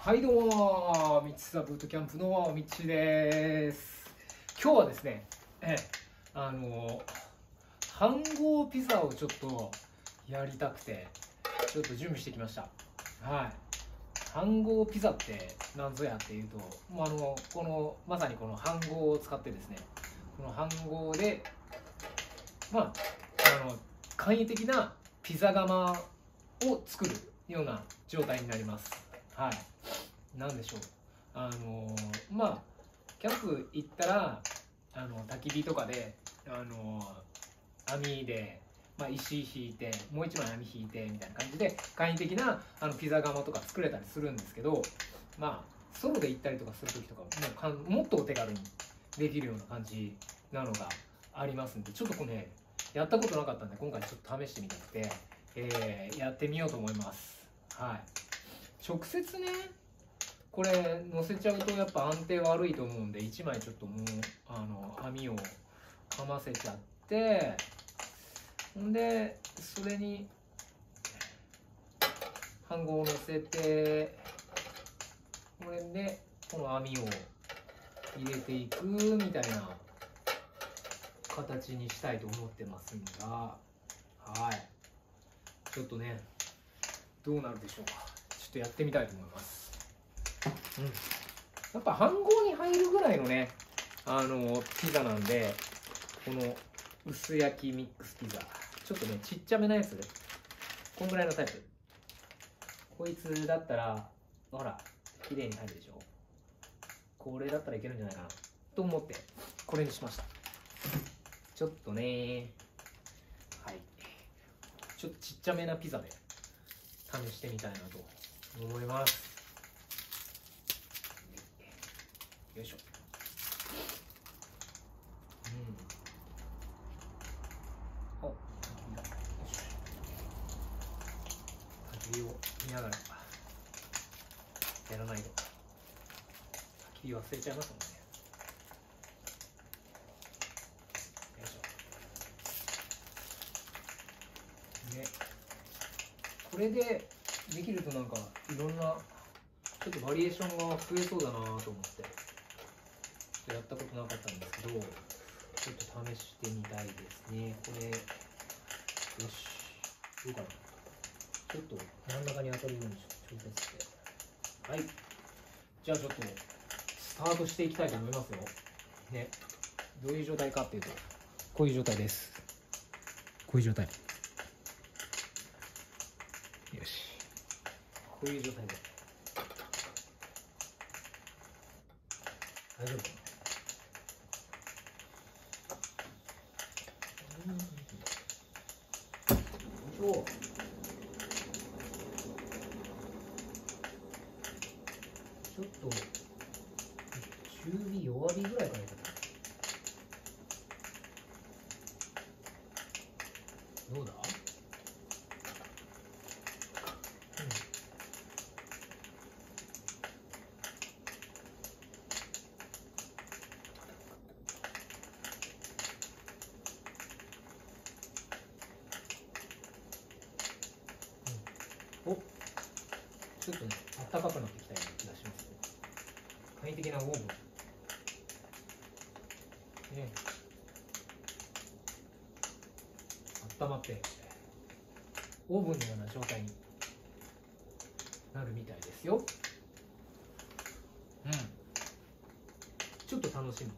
はいどうも、みちさブートキャンプのみちです。今日はですね、飯盒ピザをちょっとやりたくて、ちょっと準備してきました。はい。飯盒ピザって何ぞやっていうと、まさにこの飯盒を使ってですね、この飯盒で、簡易的なピザ窯を作るような状態になります。はい。なんでしょう、キャンプ行ったら焚き火とかで網で、石引いてもう一枚網引いてみたいな感じで簡易的なピザ窯とか作れたりするんですけど、ソロで行ったりとかする時とかもっとお手軽にできるような感じなのがありますんで、ちょっとこれねやったことなかったんで今回ちょっと試してみたくて、やってみようと思います。はい。直接ねこれ乗せちゃうとやっぱ安定悪いと思うんで、1枚ちょっともう網をかませちゃって、んでそれに飯盒を乗せて、これでこの網を入れていくみたいな形にしたいと思ってますが、はい、ちょっとねどうなるでしょうか。ちょっとやってみたいと思います。やっぱ飯盒に入るぐらいのねピザなんで、この薄焼きミックスピザちょっとねちっちゃめなやつ、こんぐらいのタイプ、こいつだったらほら綺麗に入るでしょ。これだったらいけるんじゃないかなと思ってこれにしました。ちょっとね、はい、ちょっとちっちゃめなピザで試してみたいなと思います。よいしょ。お、焚き火を見ながらやらないと焚き火忘れちゃいますもんね。よいしょ。ね、これでできるとなんかいろんなちょっとバリエーションが増えそうだなと思ってやったことなかったんですけど、ちょっと試してみたいですね。これよし、どうかな。ちょっと真ん中に当たるように調節して、はい、じゃあちょっとスタートしていきたいと思いますよね。どういう状態かっていうと、こういう状態です。こういう状態、よし、こういう状態で大丈夫かな。ちょっと中火弱火ぐらいからいいかな。どうだ、お、ちょっとね暖かくなってきたような気がします。簡易的なオーブンね、温まってオーブンのような状態になるみたいですよ。ちょっと楽しみ。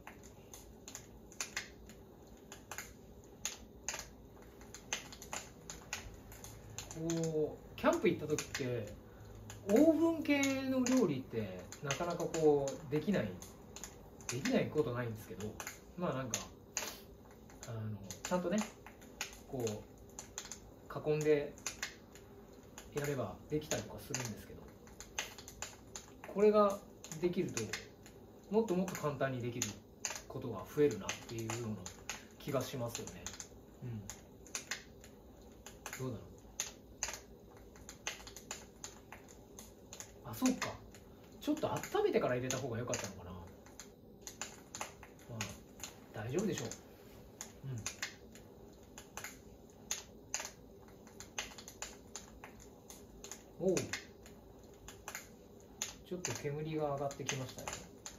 キャンプ行った時ってオーブン系の料理ってなかなかできないことないんですけど、なんかちゃんとね囲んでやればできたりとかするんですけど、これができるともっともっと簡単にできることが増えるなっていうような気がしますよね。どうだろう。あ、そうか、ちょっと温めてから入れた方が良かったのかな。大丈夫でしょう。おう、 ちょっと煙が上がってきましたね。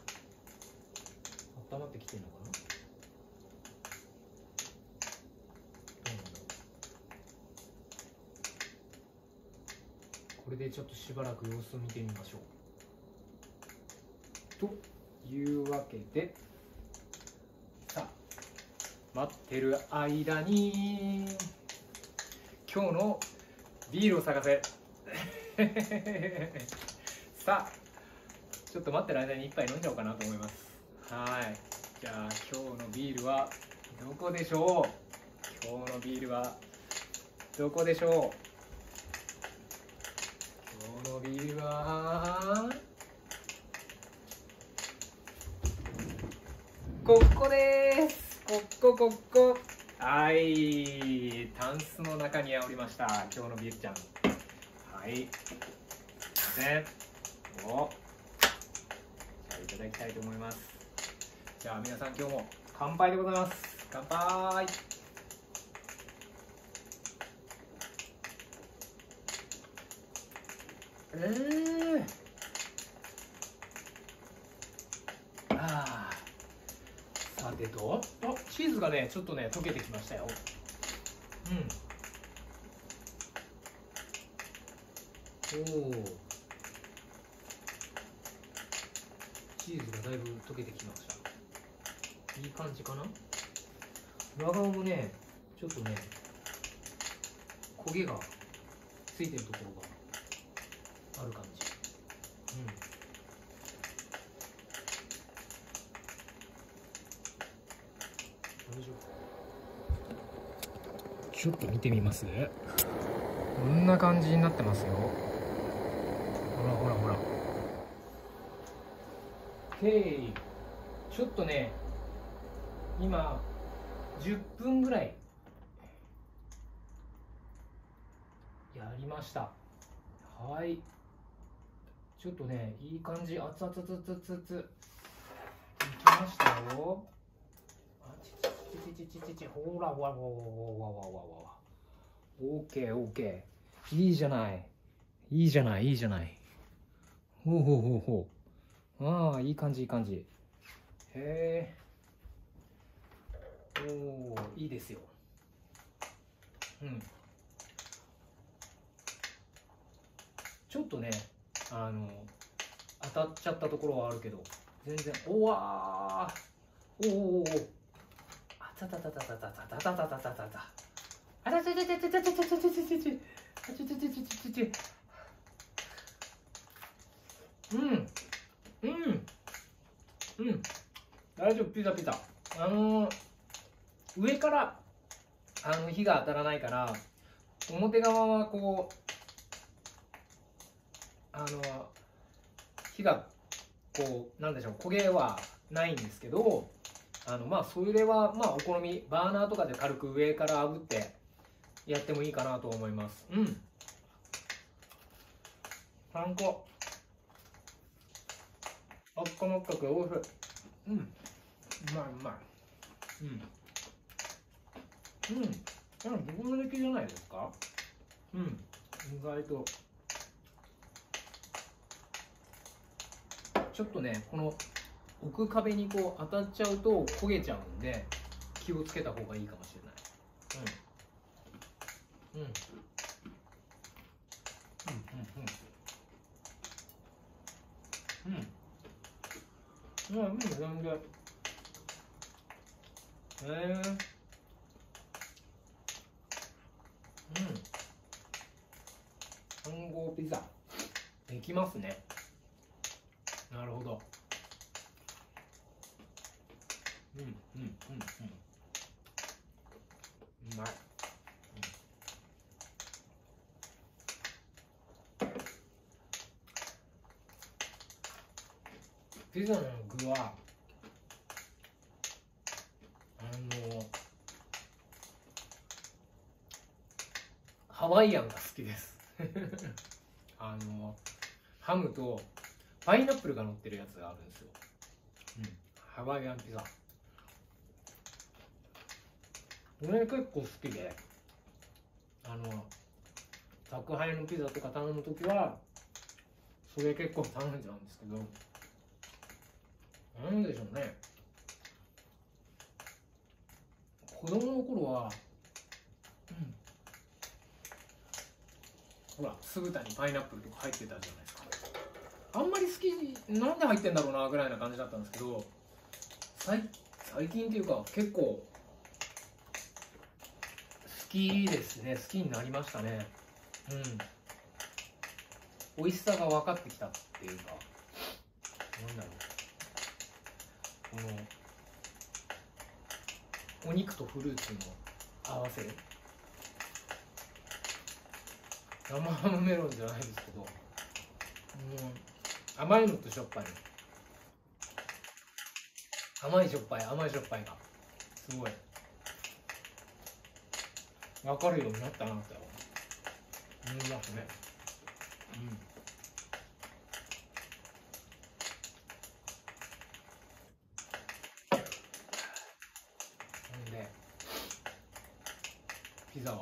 温まってきてるのかな。これでちょっとしばらく様子を見てみましょう。というわけで、さあ待ってる間に今日のビールを探せさあちょっと待ってる間に一杯飲んじゃおうかなと思います。はい、じゃあ今日のビールはどこでしょう。今日のビールはどこでしょう。今日のビールはここです。ここ。はい、タンスの中におりました。今日のビールちゃん。はい、すいません。お、じゃあいただきたいと思います。じゃあ皆さん今日も乾杯でございます。乾杯。ああ、さてと、チーズがねちょっとね溶けてきましたよ。おお、チーズがだいぶ溶けてきました。いい感じかな。裏側もねちょっとね焦げがついてるところがある感じ。ちょっと見てみます。こんな感じになってますよ。ほらほらほら。ちょっとね今10分ぐらいやりました。はい、ちょっとねいい感じ。熱々いきましたよ。ほらほらほらほらほらほらほら。オーケーオーケー。いいじゃない。いいじゃないいいじゃない。ほうほうほうほう。ああ、いい感じいい感じ。へえ。おお、いいですよ。ちょっとね当たっちゃったところはあるけど全然。おわー、おお、あたたたたたたたたたたたたたた、あたたたたたたたたたたたたたたた大丈夫。ピザ上から火が当たらないから表側はこう火がこうなんでしょう、焦げはないんですけど、まあそれはまあお好み。バーナーとかで軽く上から炙ってやってもいいかなと思います。パン粉あっかまっかくおいしい。うまいうまい。僕の出来じゃないですか。意外とちょっとねこの奥壁にこう当たっちゃうと焦げちゃうんで気をつけた方がいいかもしれない。全然。飯盒ピザできますね。なるほど。うまい。ピザの具はハワイアンが好きですハムとパイナップルが乗ってるやつがあるんですよ。ハワイアンピザ。俺結構好きで、宅配のピザとか頼むときはこれ結構頼んじゃうんですけど、なんでしょうね、子供の頃は、ほら酢豚にパイナップルとか入ってたじゃないですか。あんまり好き、なんで入ってんだろうなぐらいな感じだったんですけど、最近っていうか結構好きですね。好きになりましたね。美味しさが分かってきたっていうか、なんだろう、このお肉とフルーツの合わせ、生ハムメロンじゃないですけど、甘いのとしょっぱいの、甘いしょっぱいがすごい分かるようになったなって思いますね。でピザは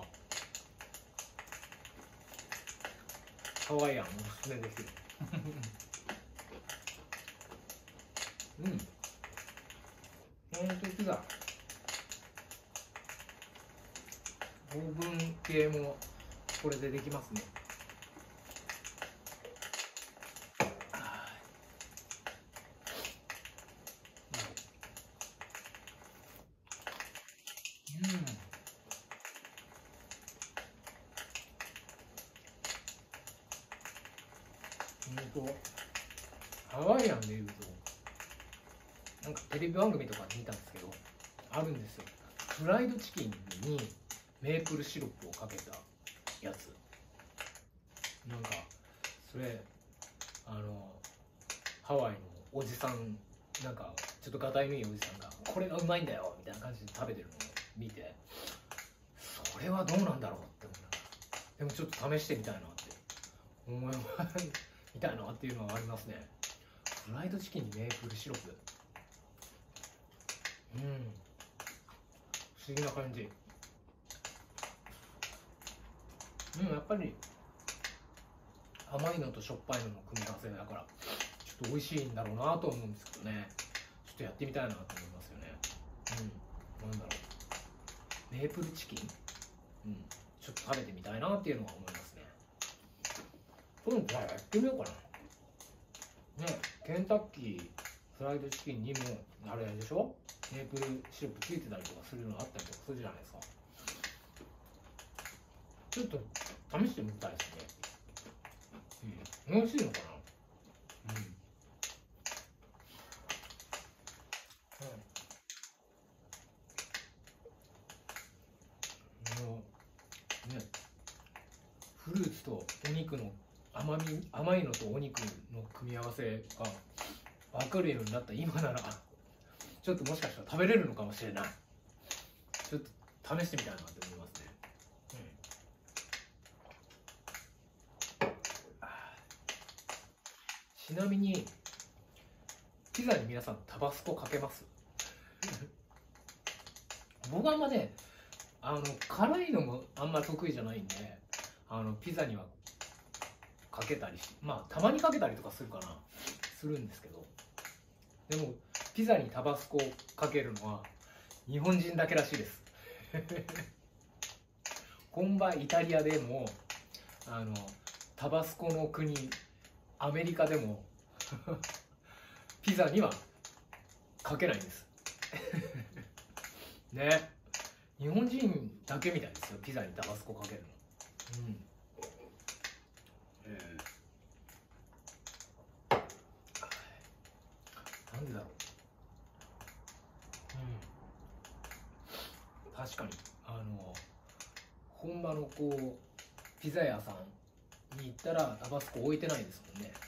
ハワイアンおすすめですよ。ピザオーブン系もこれでできますね。ハワイアンでいうと、なんかテレビ番組とかで見たんですけど、あるんですよ。フライドチキンにメープルシロップをかけたやつ。なんかそれハワイのおじさん、なんかちょっとがたいのいいおじさんがこれがうまいんだよみたいな感じで食べてるのを見て、それはどうなんだろうって思いながら、でもちょっと試してみたいなって思いみたいなっていうのがありますね。フライドチキンにメープルシロップ、不思議な感じ。やっぱり甘いのとしょっぱいのの組み合わせだからちょっと美味しいんだろうなと思うんですけどね。ちょっとやってみたいなと思いますよね。なんだろう、メープルチキン、ちょっと食べてみたいなっていうのは思いますね。今度やってみようかな。ケンタッキーフライドチキンにもあれでしょ、メープルシロップついてたりとかするのあったりとかするじゃないですか。ちょっと試してみたいですね。美味しいのかな。フルーツとお肉の甘いのとお肉の組み合わせが分かるようになった今ならちょっともしかしたら食べれるのかもしれない。ちょっと試してみたいなって思いますね。ちなみにピザに皆さんタバスコかけます？僕はあんまね、辛いのもあんま得意じゃないんで、ピザにはかけたりたまにかけたりとかするんですけど、でもピザにタバスコをかけるのは日本人だけらしいです。本場イタリアでもタバスコの国アメリカでもピザにはかけないんですね。日本人だけみたいですよ、ピザにタバスコかけるの。なんでだろう。確かに本場のピザ屋さんに行ったらタバスコ置いてないですもんね。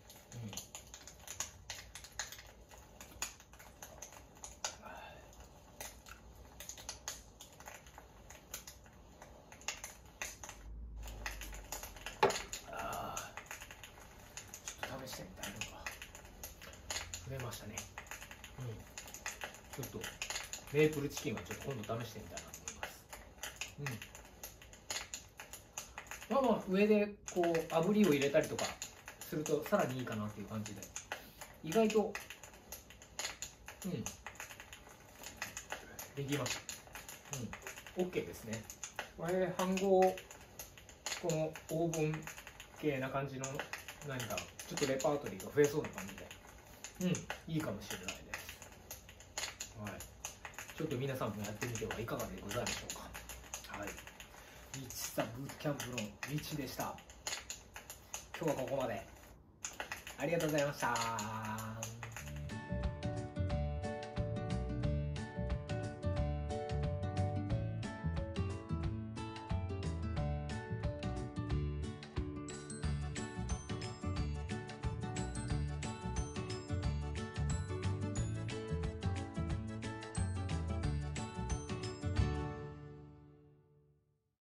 試してみたいのが増えましたね。ちょっとメープルチキンはちょっと今度試してみたいなと思います。上で炙りを入れたりとかするとさらにいいかなっていう感じで、意外とできました。OK ですね。これ飯盒、このオーブン系な感じの何かちょっとレパートリーが増えそうな感じで、いいかもしれないです。はい。ちょっと皆さんもやってみてはいかがでございましょうか。はい。リッチさブートキャンプのリッチでした。今日はここまで。ありがとうございました。